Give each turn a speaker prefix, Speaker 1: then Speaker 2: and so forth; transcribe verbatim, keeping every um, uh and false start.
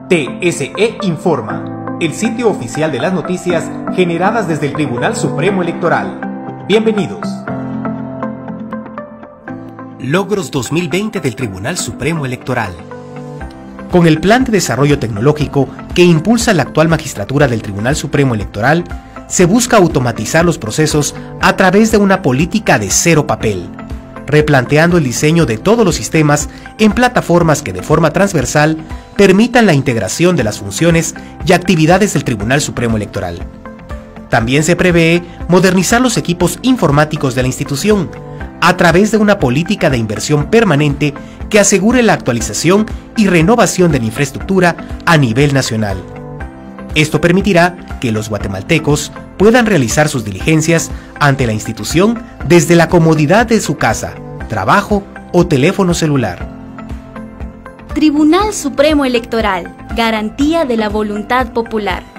Speaker 1: T S E Informa, el sitio oficial de las noticias generadas desde el Tribunal Supremo Electoral. Bienvenidos.
Speaker 2: Logros dos mil veinte del Tribunal Supremo Electoral. Con el Plan de Desarrollo Tecnológico que impulsa la actual magistratura del Tribunal Supremo Electoral, se busca automatizar los procesos a través de una política de cero papel, replanteando el diseño de todos los sistemas en plataformas que de forma transversal permitan la integración de las funciones y actividades del Tribunal Supremo Electoral. También se prevé modernizar los equipos informáticos de la institución a través de una política de inversión permanente que asegure la actualización y renovación de la infraestructura a nivel nacional. Esto permitirá que los guatemaltecos puedan realizar sus diligencias ante la institución desde la comodidad de su casa, trabajo o teléfono celular.
Speaker 3: Tribunal Supremo Electoral, garantía de la voluntad popular.